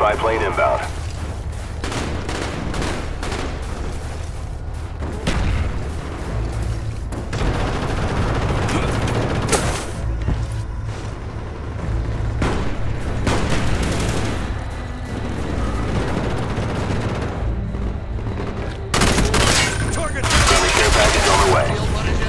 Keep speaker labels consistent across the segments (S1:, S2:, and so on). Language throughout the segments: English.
S1: spy plane inbound. Friendly care package on the way.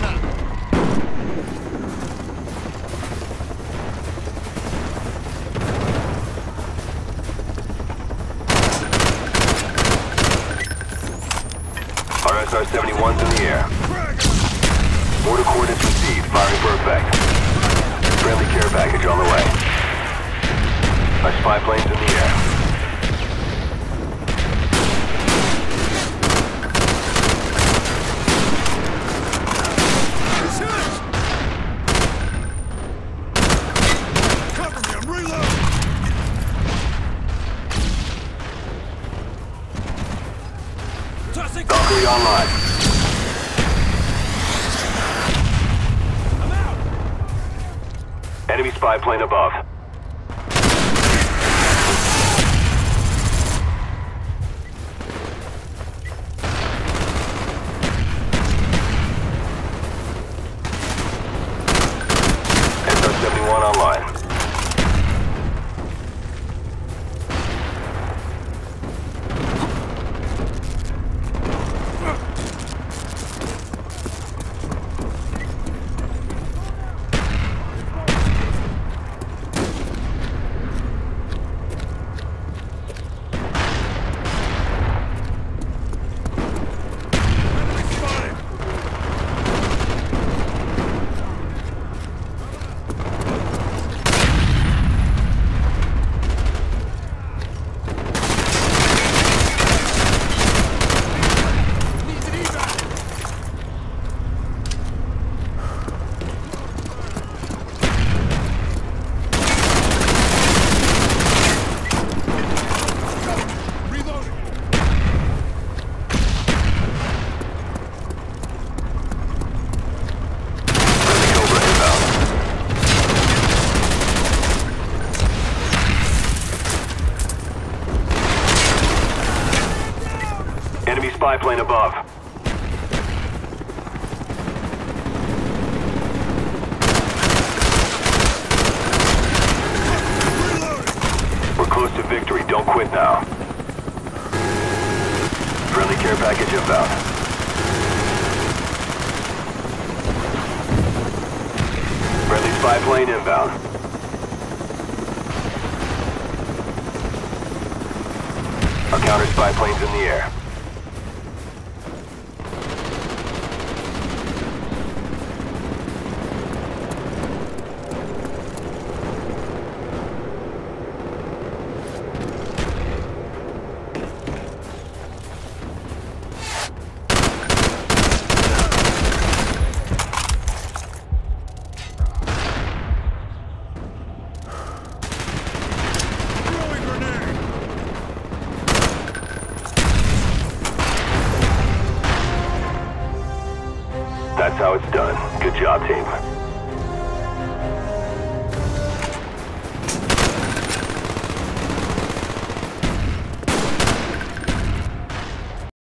S1: RSR-71's in the air. Order coordinates received. Firing for effect. Friendly care package on the way. Our spy plane's in the air.
S2: Cover me, I'm reloading! Tossing!
S1: Valkyrie online.
S2: I'm out!
S1: Enemy spy plane above. SR-71 online. Enemy spy plane above. We're close to victory. Don't quit now. Friendly care package inbound. Friendly spy plane inbound. Our counter spy plane's in the air. That's how it's done. Good job, team.